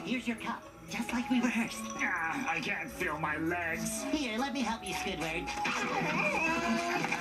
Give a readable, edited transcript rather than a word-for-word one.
Here's your cup, just like we rehearsed. I can't feel my legs. Here, let me help you, Squidward.